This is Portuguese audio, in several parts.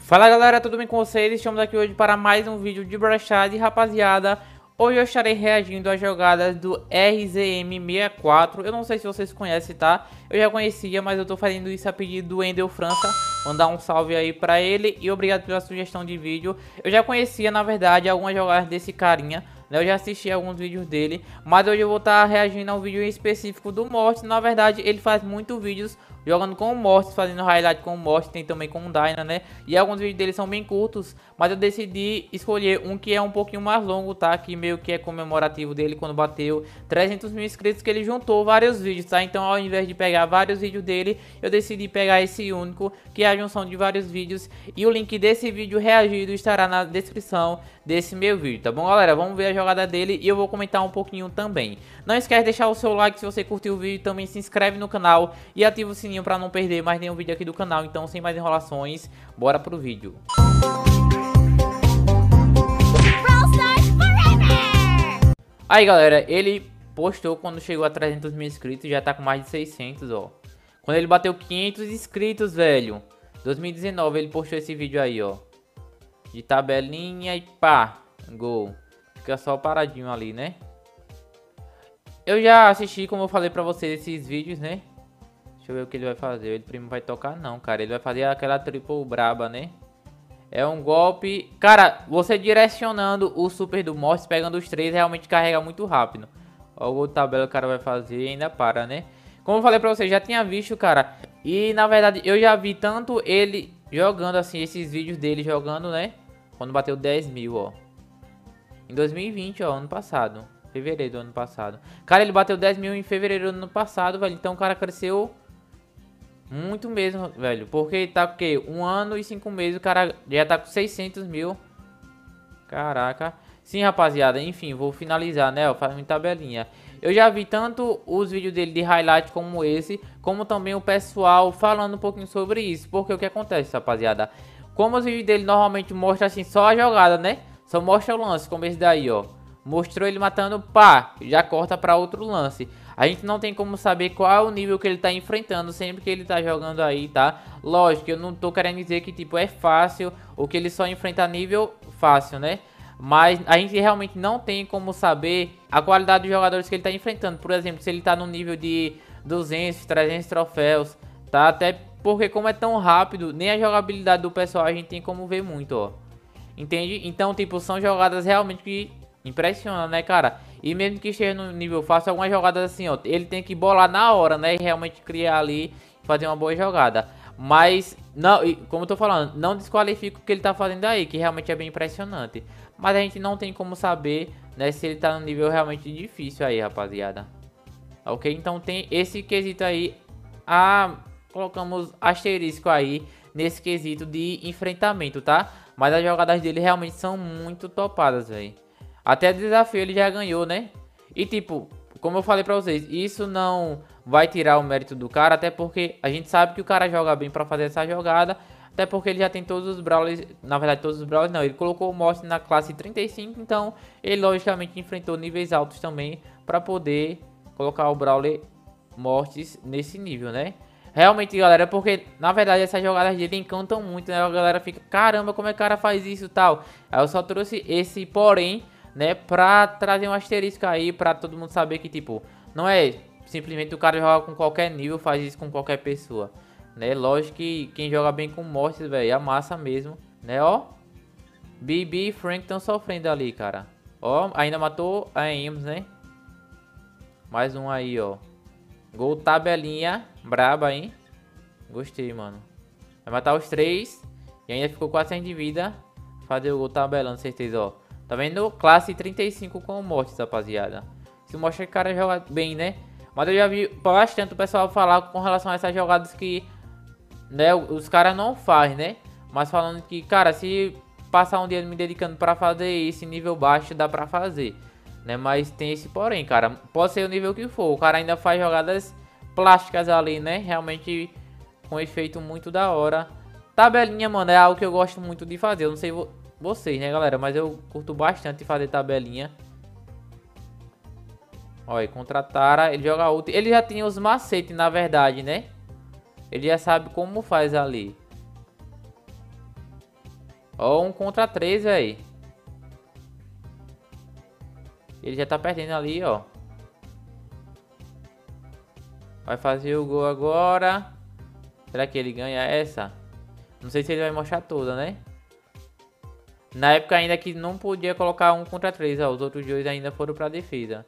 Fala galera, tudo bem com vocês? Estamos aqui hoje para mais um vídeo de Brashad. Rapaziada, hoje eu estarei reagindo às jogadas do RZM64. Eu não sei se vocês conhecem, tá? Eu já conhecia, mas eu tô fazendo isso a pedido do Wendel França. Mandar um salve aí pra ele e obrigado pela sugestão de vídeo. Eu já conhecia, na verdade, algumas jogadas desse carinha, né? Eu já assisti alguns vídeos dele, mas hoje eu vou estar reagindo a um vídeo em específico do Mortis. Na verdade, ele faz muitos vídeos jogando com o Mortis, fazendo highlight com o Mortis, tem também com o Dyna, né? E alguns vídeos dele são bem curtos, mas eu decidi escolher um que é um pouquinho mais longo, tá? Que meio que é comemorativo dele quando bateu 300 mil inscritos, que ele juntou vários vídeos, tá? Então ao invés de pegar vários vídeos dele, eu decidi pegar esse único, que é a junção de vários vídeos. E o link desse vídeo reagido estará na descrição desse meu vídeo, tá bom, galera? Vamos ver a jogada dele e eu vou comentar um pouquinho também. Não esquece de deixar o seu like se você curtiu o vídeo, também se inscreve no canal e ativa o sininho para não perder mais nenhum vídeo aqui do canal. Então, sem mais enrolações, bora pro vídeo. Aí, galera, ele postou quando chegou a 300 mil inscritos, já tá com mais de 600, ó. Quando ele bateu 500 inscritos, velho, 2019, ele postou esse vídeo aí, ó. De tabelinha e pá, gol. Fica só paradinho ali, né? Eu já assisti, como eu falei pra vocês, esses vídeos, né? Deixa eu ver o que ele vai fazer. Ele primeiro vai tocar não, cara. Ele vai fazer aquela triple braba, né? É um golpe... Cara, você direcionando o super do Mortis, pegando os três, realmente carrega muito rápido. Ó, o gol de tabela que o cara vai fazer e ainda para, né? Como eu falei pra vocês, já tinha visto, cara. E, na verdade, eu já vi tanto ele jogando, assim, esses vídeos dele jogando, né? Quando bateu 10 mil, ó. Em 2020, ó, ano passado. Fevereiro do ano passado. Cara, ele bateu 10 mil em fevereiro do ano passado, velho. Então o cara cresceu muito mesmo, velho. Porque tá com o quê? 1 ano e 5 meses, o cara já tá com 600 mil. Caraca. Sim, rapaziada, enfim, vou finalizar, né? Faz uma tabelinha. Eu já vi tanto os vídeos dele de highlight como esse, como também o pessoal falando um pouquinho sobre isso. Porque o que acontece, rapaziada? Como os vídeos dele normalmente mostram assim só a jogada, né? Só mostra o lance, como esse daí, ó. Mostrou ele matando, pá, já corta pra outro lance. A gente não tem como saber qual é o nível que ele tá enfrentando sempre que ele tá jogando aí, tá? Lógico, eu não tô querendo dizer que, tipo, é fácil ou que ele só enfrenta nível fácil, né? Mas a gente realmente não tem como saber a qualidade dos jogadores que ele tá enfrentando. Por exemplo, se ele tá no nível de 200, 300 troféus, tá? Até porque como é tão rápido, nem a jogabilidade do pessoal a gente tem como ver muito, ó. Entende? Então, tipo, são jogadas realmente que impressionam, né, cara? E mesmo que esteja no nível fácil, algumas jogadas assim, ó, ele tem que bolar na hora, né? E realmente criar ali, fazer uma boa jogada. Mas, não, como eu tô falando, não desqualifica o que ele tá fazendo aí, que realmente é bem impressionante. Mas a gente não tem como saber, né, se ele tá no nível realmente difícil aí, rapaziada. Ok? Então tem esse quesito aí. Colocamos asterisco aí nesse quesito de enfrentamento, tá? Mas as jogadas dele realmente são muito topadas, velho. Até desafio ele já ganhou, né? E tipo, como eu falei pra vocês, isso não vai tirar o mérito do cara, até porque a gente sabe que o cara joga bem pra fazer essa jogada. Até porque ele já tem todos os brawlers, na verdade todos os brawlers não, ele colocou o Mortis na classe 35, então ele logicamente enfrentou níveis altos também pra poder colocar o brawler Mortis nesse nível, né? Realmente, galera, porque na verdade essas jogadas dele encantam muito, né? A galera fica, caramba, como é que o cara faz isso e tal. Aí eu só trouxe esse porém, né, pra trazer um asterisco aí, pra todo mundo saber que, tipo, não é simplesmente o cara joga com qualquer nível, faz isso com qualquer pessoa, né? Lógico que quem joga bem com Mortis, velho, amassa mesmo, né, ó. Bibi e Frank estão sofrendo ali, cara. Ó, ainda matou a Ems, né? Mais um aí, ó. Gol tabelinha, braba, hein? Gostei, mano. Vai matar os três e ainda ficou 400 de vida. Fazer o gol tabelando, certeza, ó. Tá vendo? Classe 35 com o Mortis, rapaziada. Isso mostra que o cara joga bem, né? Mas eu já vi bastante o pessoal falar com relação a essas jogadas que, né, os caras não fazem, né? Mas falando que, cara, se passar um dia me dedicando pra fazer esse nível baixo, dá pra fazer, né? Mas tem esse porém, cara. Pode ser o nível que for, o cara ainda faz jogadas plásticas ali, né? Realmente com efeito muito da hora. Tabelinha, mano, é algo que eu gosto muito de fazer. Eu não sei vocês, né, galera? Mas eu curto bastante fazer tabelinha. Olha, contra a Tara, ele joga ult. Ele já tinha os macetes, na verdade, né? Ele já sabe como faz ali. Ó, 1 contra 3, velho. Ele já tá perdendo ali, ó. Vai fazer o gol agora. Será que ele ganha essa? Não sei se ele vai mostrar toda, né? Na época ainda que não podia colocar 1 contra 3, ó. Os outros dois ainda foram pra defesa.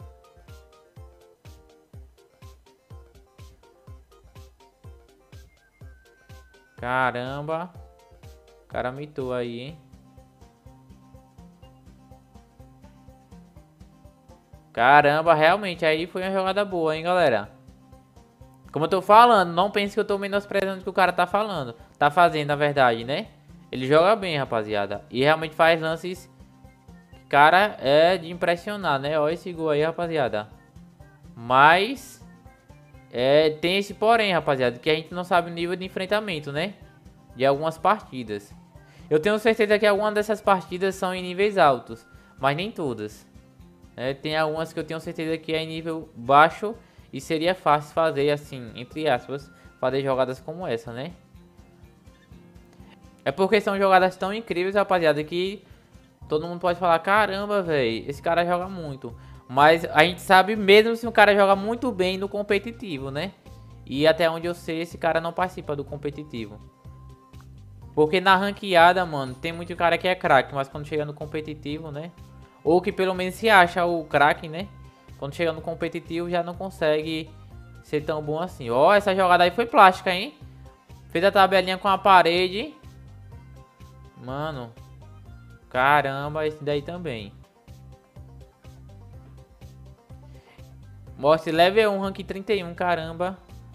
Caramba. O cara mitou aí, hein? Caramba, realmente aí foi uma jogada boa, hein, galera? Como eu tô falando, não pense que eu tô menosprezando o que o cara tá falando. Tá fazendo, na verdade, né? Ele joga bem, rapaziada. E realmente faz lances... Cara, é de impressionar, né? Olha esse gol aí, rapaziada. Mas... tem esse porém, rapaziada. Que a gente não sabe o nível de enfrentamento, né? De algumas partidas. Eu tenho certeza que algumas dessas partidas são em níveis altos. Mas nem todas. Tem algumas que eu tenho certeza que é em nível baixo. E seria fácil fazer assim, entre aspas, fazer jogadas como essa, né? É porque são jogadas tão incríveis, rapaziada, que todo mundo pode falar, caramba, velho, esse cara joga muito. Mas a gente sabe mesmo se o cara joga muito bem no competitivo, né? E até onde eu sei, esse cara não participa do competitivo. Porque na ranqueada, mano, tem muito cara que é craque, mas quando chega no competitivo, né? Ou que pelo menos se acha o craque, né? Quando chega no competitivo já não consegue ser tão bom assim. Ó, essa jogada aí foi plástica, hein? Fez a tabelinha com a parede. Mano. Caramba, esse daí também. Mostre level 1, rank 31, caramba.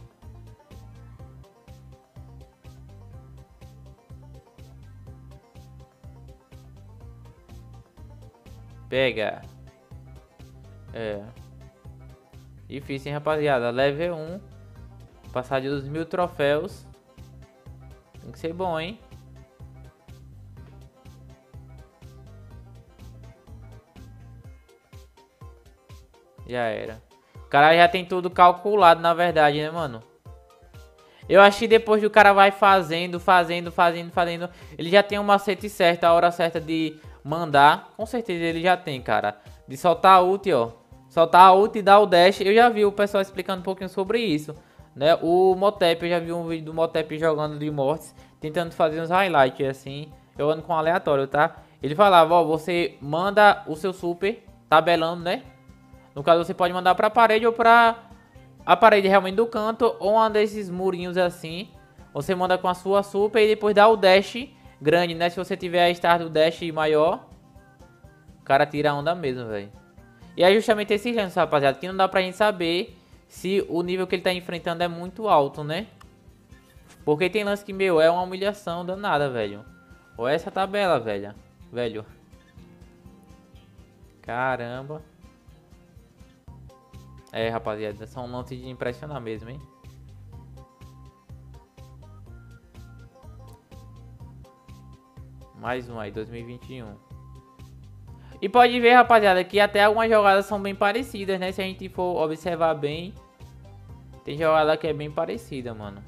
Pega. Difícil, hein, rapaziada. Level 1. Passar de 2.000 troféus. Tem que ser bom, hein? Já era. O cara já tem tudo calculado, na verdade, né, mano? Eu acho que depois do cara vai fazendo, ele já tem um macete certo, a hora certa de mandar. Com certeza ele já tem, cara. De soltar a ult, ó. Soltar a ult e dar o dash. Eu já vi o pessoal explicando um pouquinho sobre isso, né? O Motep, eu já vi um vídeo do Motep jogando de mortes, tentando fazer uns highlights assim, jogando com aleatório, tá? Ele falava, ó, você manda o seu super tabelando, né? No caso, você pode mandar pra parede ou pra a parede realmente do canto, ou um desses murinhos assim. Você manda com a sua super e depois dá o dash grande, né? Se você tiver a start do dash maior, o cara tira a onda mesmo, velho. E é justamente esses lances, rapaziada, que não dá pra gente saber se o nível que ele tá enfrentando é muito alto, né? Porque tem lance que, meu, é uma humilhação danada, velho. Olha essa tabela, velho. Caramba. Rapaziada, são lances de impressionar mesmo, hein? Mais um aí, 2021. E pode ver, rapaziada, que até algumas jogadas são bem parecidas, né? Se a gente for observar bem, tem jogada que é bem parecida, mano.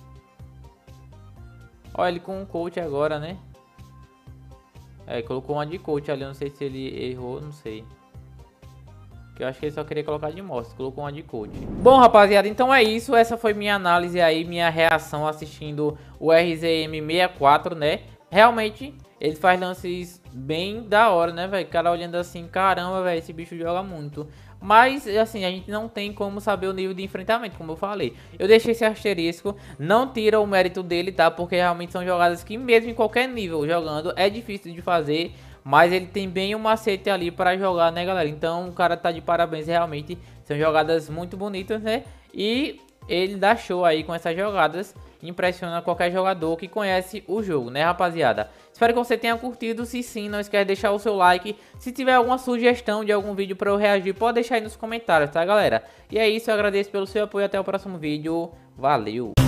Olha ele com um coach agora, né? Colocou uma de coach ali, eu não sei se ele errou, não sei. Que eu acho que ele só queria colocar de mostra, colocou uma de coach. Bom, rapaziada, então é isso. Essa foi minha análise aí, minha reação assistindo o RZM64, né? Realmente, ele faz lances bem da hora, né, velho? O cara olhando assim, caramba, velho, esse bicho joga muito. Mas, assim, a gente não tem como saber o nível de enfrentamento, como eu falei. Eu deixei esse asterisco, não tira o mérito dele, tá? Porque realmente são jogadas que mesmo em qualquer nível jogando é difícil de fazer. Mas ele tem bem um macete ali para jogar, né, galera? Então o cara tá de parabéns, realmente. São jogadas muito bonitas, né? E ele dá show aí com essas jogadas. Impressiona qualquer jogador que conhece o jogo, né, rapaziada? Espero que você tenha curtido. Se sim, não esquece de deixar o seu like. Se tiver alguma sugestão de algum vídeo para eu reagir, pode deixar aí nos comentários, tá, galera? E é isso, eu agradeço pelo seu apoio. Até o próximo vídeo. Valeu!